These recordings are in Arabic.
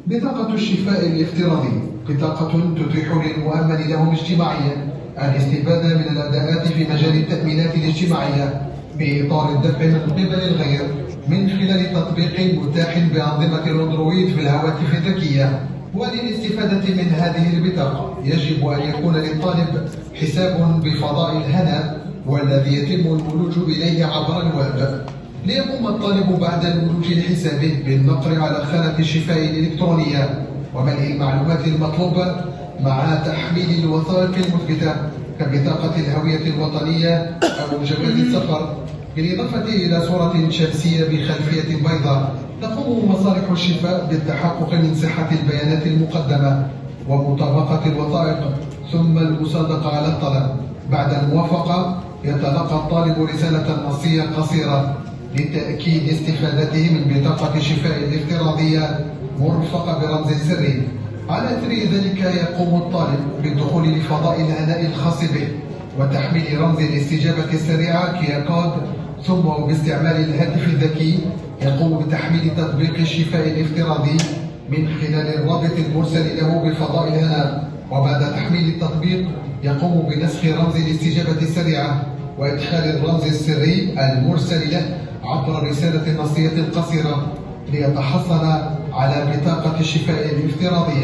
بطاقة الشفاء الافتراضي بطاقة تتيح للمؤمن لهم اجتماعيا الاستفادة من الأداءات في مجال التأمينات الاجتماعية بإطار الدفع من قبل الغير من خلال تطبيق متاح بأنظمة الأندرويد في الهواتف الذكية. وللاستفادة من هذه البطاقة يجب أن يكون للطالب حساب بفضاء الهنا والذي يتم الولوج إليه عبر الويب. ليقوم الطالب بعد الولوج لحسابه بالنقر على خانة الشفاء الإلكترونية وملء المعلومات المطلوبة مع تحميل الوثائق المثبتة كبطاقة الهوية الوطنية أو جواز السفر، بالإضافة إلى صورة شمسية بخلفية بيضاء. تقوم مصالح الشفاء بالتحقق من صحة البيانات المقدمة ومطابقة الوثائق ثم المصادقة على الطلب. بعد الموافقة يتلقى الطالب رسالة نصية قصيرة لتأكيد استفادته من بطاقة الشفاء الافتراضية مرفقة برمز سري. على أثر ذلك يقوم الطالب بالدخول لفضاء الهناء الخاص به وتحميل رمز الاستجابة السريعة كيا كود، ثم باستعمال الهاتف الذكي يقوم بتحميل تطبيق الشفاء الافتراضي من خلال الرابط المرسل له بفضاء الهناء. وبعد تحميل التطبيق يقوم بنسخ رمز الاستجابة السريعة وإدخال الرمز السري المرسل له عبر الرسالة النصية القصيرة ليتحصل على بطاقة الشفاء الافتراضية.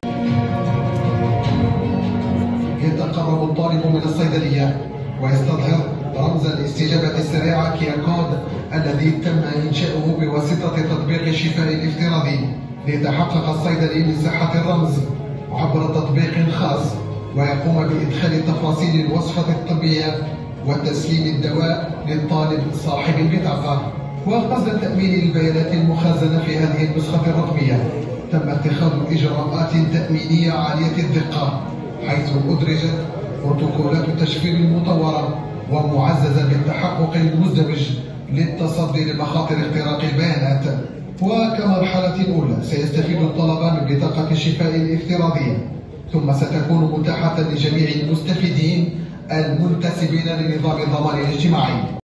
يتقرب الطالب من الصيدلية ويستظهر رمز الاستجابة السريعة كيا كود الذي تم إنشاؤه بواسطة تطبيق الشفاء الافتراضي ليتحقق الصيدلي من صحة الرمز عبر تطبيق خاص، ويقوم بإدخال تفاصيل الوصفة الطبية وتسليم الدواء للطالب صاحب البطاقة. وقصد تأمين البيانات المخزنة في هذه النسخة الرقمية تم اتخاذ إجراءات تأمينية عالية الدقة، حيث أدرجت بروتوكولات التشفير المطورة ومعززة بالتحقق المزدوج للتصدي لمخاطر اختراق البيانات. وكمرحلة أولى سيستفيد الطلبة من بطاقة الشفاء الافتراضية، ثم ستكون متاحة لجميع المستفيدين المنتسبين لنظام الضمان الاجتماعي.